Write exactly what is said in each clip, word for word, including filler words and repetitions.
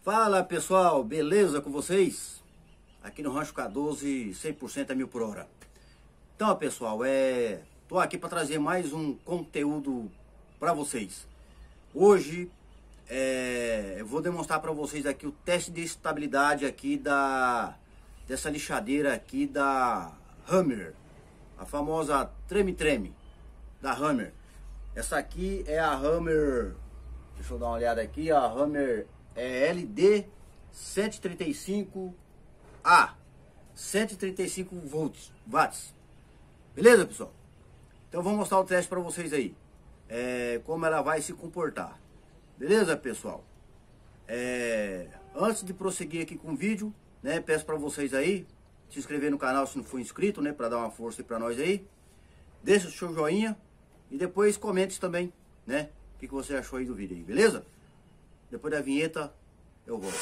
Fala pessoal, beleza com vocês? Aqui no Rancho K doze, cem por cento a mil por hora. Então pessoal, é... tô aqui para trazer mais um conteúdo para vocês. Hoje é... eu vou demonstrar para vocês aqui o teste de estabilidade aqui da... dessa lixadeira aqui da Hammer. A famosa treme-treme da Hammer. Essa aqui é a Hammer... Deixa eu dar uma olhada aqui, a Hammer é L D cento e trinta e cinco A, cento e trinta e cinco volts, watts. Beleza, pessoal? Então vou mostrar o teste para vocês aí, é, como ela vai se comportar. Beleza, pessoal? É, antes de prosseguir aqui com o vídeo, né, peço para vocês aí se inscrever no canal se não for inscrito, né, para dar uma força para nós aí. Deixa o seu joinha e depois comente também, né? O que, que você achou aí do vídeo aí, beleza? Depois da vinheta, eu volto.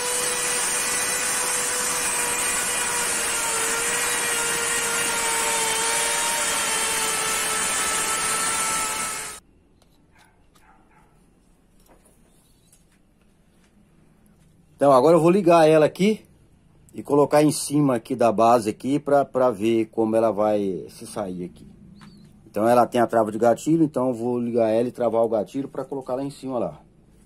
Então agora eu vou ligar ela aqui e colocar em cima aqui da base aqui pra, pra ver como ela vai se sair aqui. Então ela tem a trava de gatilho, então eu vou ligar ela e travar o gatilho para colocar lá em cima lá.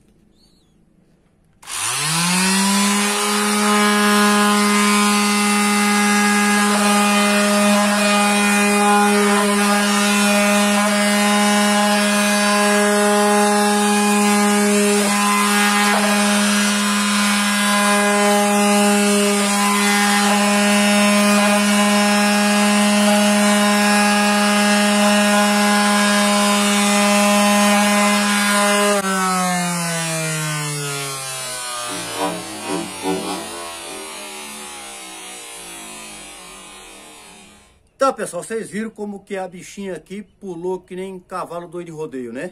Então pessoal, vocês viram como que a bichinha aqui pulou que nem cavalo doido de rodeio, né?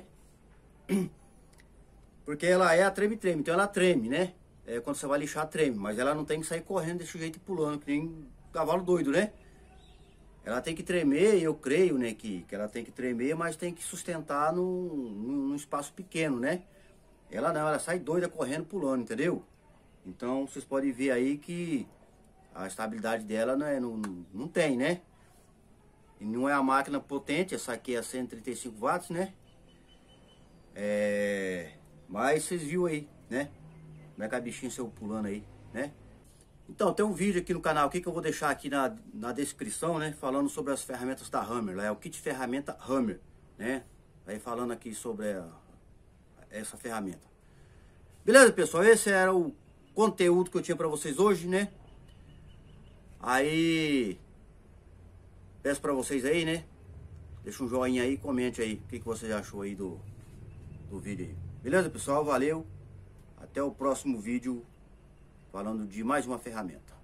Porque ela é a treme-treme, então ela treme, né? É, quando você vai lixar, treme, mas ela não tem que sair correndo desse jeito pulando, que nem cavalo doido, né? Ela tem que tremer, eu creio, né, que, que ela tem que tremer, mas tem que sustentar num, num espaço pequeno, né? Ela não, ela sai doida correndo, pulando, entendeu? Então vocês podem ver aí que a estabilidade dela não, é, não, não tem, né? E não é a máquina potente, essa aqui é cento e trinta e cinco watts, né? É... Mas vocês viram aí, né? Como é que a bichinha saiu pulando aí, né? Então, tem um vídeo aqui no canal aqui que eu vou deixar aqui na, na descrição, né? Falando sobre as ferramentas da Hammer. É o kit ferramenta Hammer, né? Aí falando aqui sobre a, essa ferramenta. Beleza, pessoal? Esse era o conteúdo que eu tinha pra vocês hoje, né? Aí... Peço pra vocês aí, né? Deixa um joinha aí, comente aí o que, que você achou aí do, do vídeo aí. Beleza, pessoal? Valeu. Até o próximo vídeo falando de mais uma ferramenta.